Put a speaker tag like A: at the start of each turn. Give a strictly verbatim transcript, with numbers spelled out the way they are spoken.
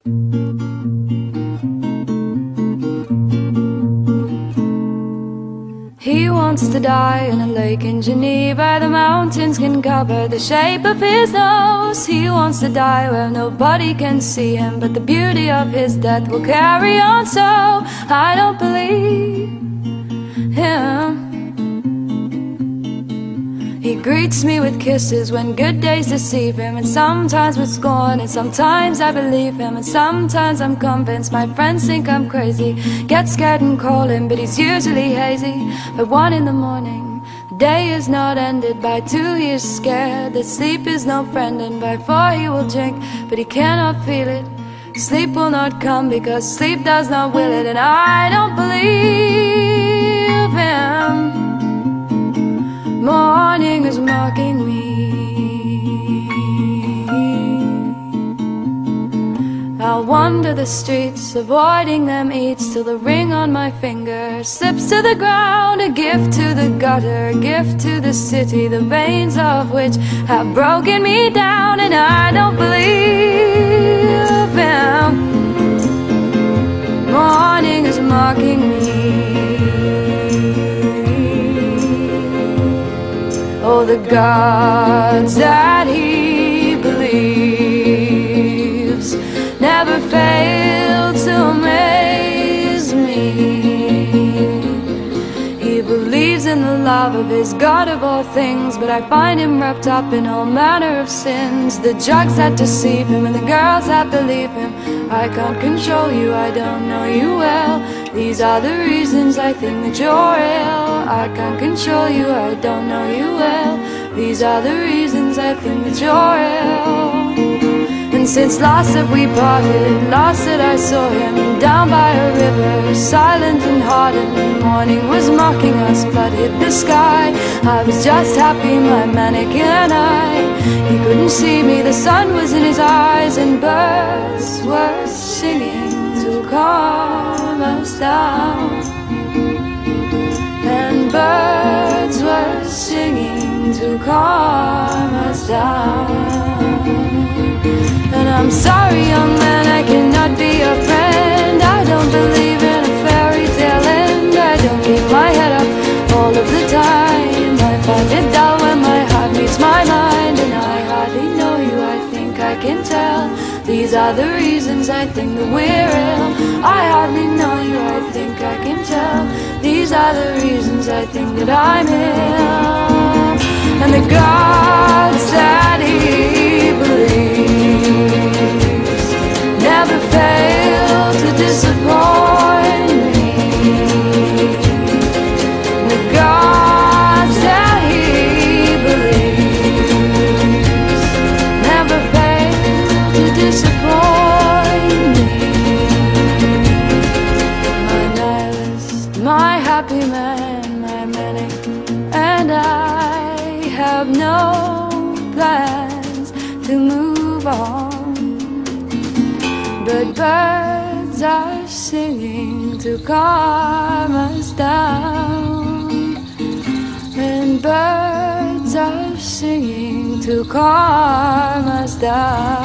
A: He wants to die in a lake in Geneva. The mountains can cover the shape of his nose. He wants to die where nobody can see him, but the beauty of his death will carry on. So I don't believe him. He greets me with kisses when good days deceive him, and sometimes with scorn, and sometimes I believe him, and sometimes I'm convinced my friends think I'm crazy. Get scared and call him, but he's usually hazy. By one in the morning, the day is not ended. By two he is scared that sleep is no friend, and by four he will drink, but he cannot feel it. Sleep will not come because sleep does not will it, and I don't believe him. Morning is mocking me. I'll wander the streets, avoiding them each, till the ring on my finger slips to the ground. A gift to the gutter, a gift to the city, the veins of which have broken me down, and I don't believe him. Morning is mocking me. Oh, the gods that he believes never fail to amaze me. He believes in the love of his God of all things, but I find him wrapped up in all manner of sins. The drugs that deceive him and the girls that believe him. I can't control you, I don't know you well. These are the reasons I think that you're ill. I can't control you, I don't know you well. These are the reasons I think that you're ill. And since last that we parted, last that I saw him down by a river, silent and hardened, the morning was mocking us, blood hit the sky. I was just happy, my manic and I. He couldn't see me, the sun was in his eyes, and birds were singing to calm us down. And birds were singing to calm us down. And I'm sorry, young man, I cannot be your friend. I don't believe in a fairy tale end. I don't keep my head up all of the time. I find it dull when my heart meets my mind, and I hardly know you, I think I can tell. These are the reasons I think that we're ill. I hardly know you, I think I can tell. These are the reasons I think that I'm ill. And the gods that he believes never fail to disappoint me. And the gods that he believes never fail to disappoint me. My nihilist, my happy man, my manic and I have no plans to move on, but birds are singing to calm us down. And birds are singing to calm us down.